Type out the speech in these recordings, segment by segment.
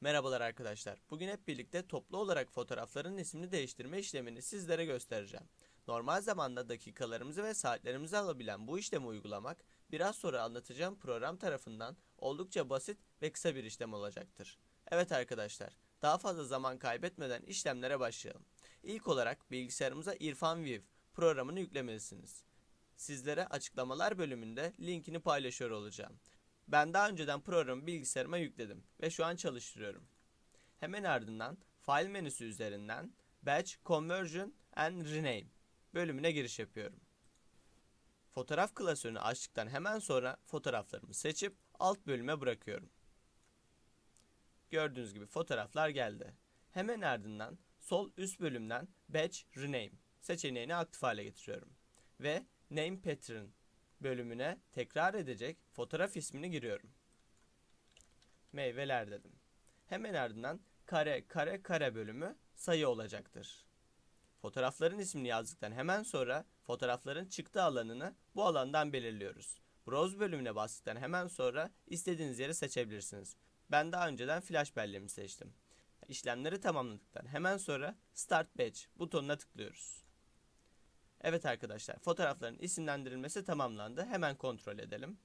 Merhabalar arkadaşlar. Bugün hep birlikte toplu olarak fotoğrafların ismini değiştirme işlemini sizlere göstereceğim. Normal zamanda dakikalarımızı ve saatlerimizi alabilen bu işlemi uygulamak biraz sonra anlatacağım program tarafından oldukça basit ve kısa bir işlem olacaktır. Evet arkadaşlar, daha fazla zaman kaybetmeden işlemlere başlayalım. İlk olarak bilgisayarımıza İrfanView programını yüklemelisiniz. Sizlere açıklamalar bölümünde linkini paylaşıyor olacağım. Ben daha önceden programı bilgisayarıma yükledim ve şu an çalıştırıyorum. Hemen ardından File menüsü üzerinden Batch Conversion and Rename bölümüne giriş yapıyorum. Fotoğraf klasörünü açtıktan hemen sonra fotoğraflarımı seçip alt bölüme bırakıyorum. Gördüğünüz gibi fotoğraflar geldi. Hemen ardından sol üst bölümden Batch Rename seçeneğini aktif hale getiriyorum. Ve Name Pattern bölümüne tekrar edecek fotoğraf ismini giriyorum. Meyveler dedim. Hemen ardından kare bölümü sayı olacaktır. Fotoğrafların ismini yazdıktan hemen sonra fotoğrafların çıktı alanını bu alandan belirliyoruz. Browse bölümüne bastıktan hemen sonra istediğiniz yeri seçebilirsiniz. Ben daha önceden flash belleğimi seçtim. İşlemleri tamamladıktan hemen sonra Start Batch butonuna tıklıyoruz. Evet arkadaşlar, fotoğrafların isimlendirilmesi tamamlandı. Hemen kontrol edelim.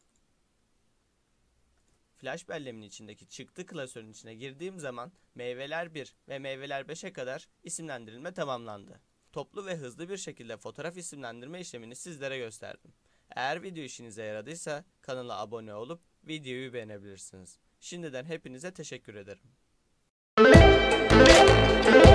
Flash belleğimin içindeki çıktı klasörün içine girdiğim zaman meyveler 1 ve meyveler 5'e kadar isimlendirilme tamamlandı. Toplu ve hızlı bir şekilde fotoğraf isimlendirme işlemini sizlere gösterdim. Eğer video işinize yaradıysa kanala abone olup videoyu beğenebilirsiniz. Şimdiden hepinize teşekkür ederim.